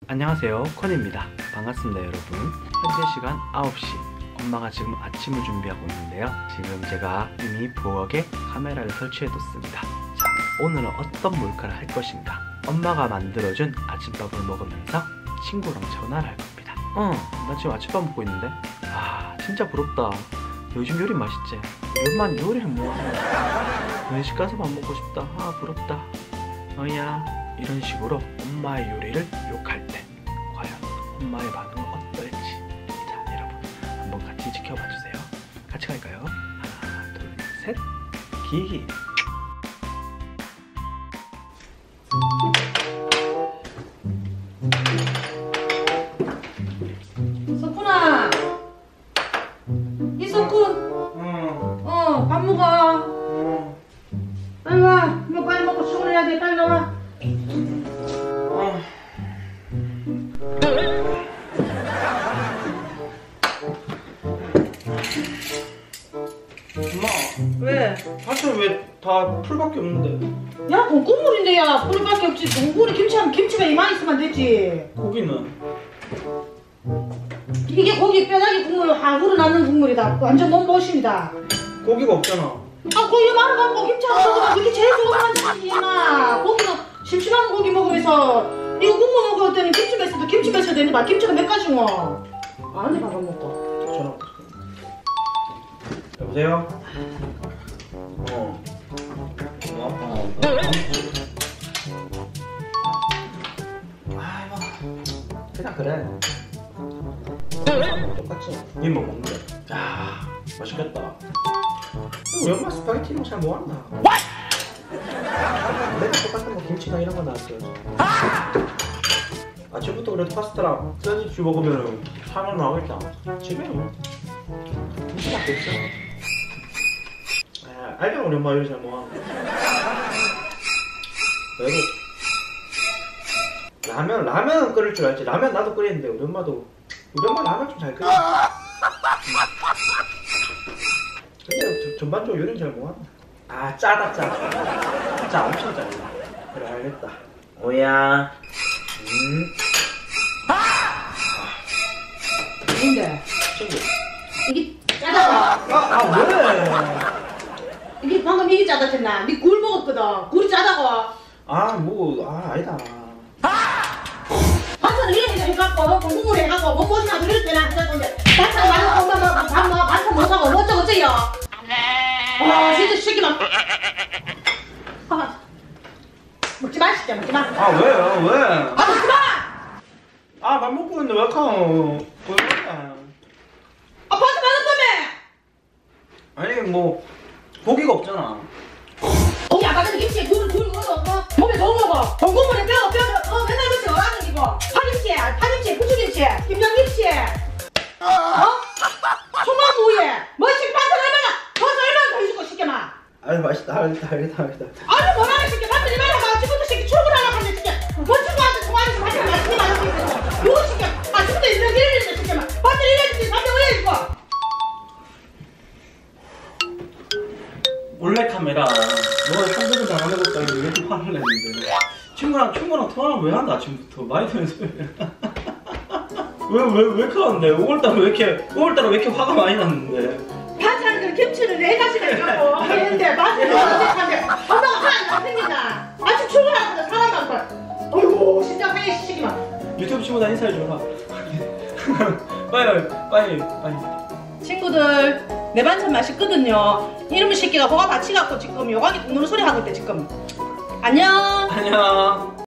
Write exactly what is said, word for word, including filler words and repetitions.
안녕하세요, 컨입니다. 반갑습니다 여러분. 현재 시간 아홉 시. 엄마가 지금 아침을 준비하고 있는데요. 지금 제가 이미 부엌에 카메라를 설치해 뒀습니다. 자, 오늘은 어떤 몰카를 할 것인가. 엄마가 만들어준 아침밥을 먹으면서 친구랑 전화를 할 겁니다. 어, 나 지금 아침밥 먹고 있는데. 아, 진짜 부럽다. 요즘 요리 맛있지? 우리 엄마는 요리를 뭐하냐. 외식 가서 밥 먹고 싶다. 아, 부럽다. 어이야. 이런 식으로 엄마의 요리를 욕할 때 과연 엄마의 반응은 어떨지. 자, 여러분 한번 같이 지켜봐 주세요. 같이 갈까요? 하나, 둘, 셋. 기기. 석훈아, 이석훈. 응. 어, 밥 먹어. 응. 빨리 와. 뭐 빨리 먹고 출근해야 돼. 빨리 나와. 어. 엄마, 왜? 사실 왜 다 풀밖에 없는데? 야, 건 국물인데 야. 국물밖에 없지. 국물에 김치하면 김치가 이만 있으면 되지. 고기는? 이게 고기 뼈다귀 국물 하구로 남는 국물이다. 완전 몸보신이다. 고기가 없잖아. 아, 고기 말아갖고 김치하고 먹으면 그게 제일 좋은 한상이지, 마. 고기는 심심한 고기 먹으면서 이거 국물 먹을 때는 김치 맺어도 김치 맺어야 되는데 막 김치가 몇 가지 뭐. 안에 밥을 먹고. 전화 왔어. 여보세요? 어. 뭐? 어. 아이고. 그냥 그래. 똑같지? 니뭐 먹는데? 야, 맛있겠다. 우리 엄마 스파게티 이런 거 잘 못한다. 내가 똑같은 거 김치나 이런 거 나왔어야지. 아침부터 그래도 파스타랑 샌드위치 먹으면 살만 나오겠다. 집에는 김치밖에 없어. 아, 알잖아 우리 엄마 요리 잘 못하는 거. 그래도 라면, 라면은 끓일 줄 알지. 라면 나도 끓이는데 우리 엄마도 우리 엄마 라면 좀 잘 끓여. 근데 전반적으로 요리는 잘 못한다. 아, 짜다 짜다. 짜 엄청 짜다. 그래, 알겠다. 오야. 음. 근데 친구. 이게 짜다가. 아, 아 왜? 이게 방금 이게 짜다 했나? 니 굴 먹었거든. 굴이 짜다고. 아, 뭐, 아, 아니다. 반찬을 이렇게 해갖고 국물 해갖고 뭐 뭐지나 그럴 때나 해갖고 반찬 많이 엄마 뭐 밥 뭐 반찬 못하고 뭐 어쩌고 어쩌요. 아, 진짜 시키면 아, 먹지 마, 진짜 먹지 마. 아, 왜요? 왜? 아, 먹지 마. 아, 밥 먹고 있는데 왜 카노? 왜 그래? 아, 반찬 많았다며. 아니, 뭐, 고기가 없잖아. 거기 아까 전에 김치에 굴, 굴 먹어. 어? 몸에 더 먹어. 건국물에 뼈, 뼈, 어, 맨날 그치 어라는 이거. 파김치, 파김치, 부추김치, 김장김치. 어? 초마무에. 뭐 식반찬 얼마나, 버섯 얼마나 더 해주고 시켜마. 아니, 맛있다. 알겠다, 알겠다, 알겠다. 아니 뭐라고 시켜. 반찬 얼마나 아침부터 시켜. 출근하려고 하는데 시켜. 멋지고 아주 좋아하는 반찬 맛있게 맛있게 요거 시켜. 아침부터 이런 일을 시켜마. 반찬 이래야지. 반찬 왜 해주고. 몰래 카메라. 너가 상대도 안 하는 것도 아니고 왜 이렇게 화를 냈는데. 친구랑, 친구랑 통화를 왜 한다, 아침부터. 많이 되는 소리야. 왜, 왜, 왜 이렇게 왔는데? 오늘따라 왜 이렇게, 오늘따라 왜 이렇게 화가 많이 났는데? 반찬 그 김치를 네 가지나 있고 했는데 반찬을 어떻게 엄마가 하나 안 생긴다. 아침 출근하는데 사람 많고. 어이구, 진짜 회의 시키기만. 유튜브 친구들 인사해줘라. 빨리, 빨리, 빨리. 친구들, 내 반찬 맛있거든요. 이놈의 새끼가 뭐가 다치갖고 지금 요강이 동무는 소리 하고 있대 지금. 안녕. 안녕.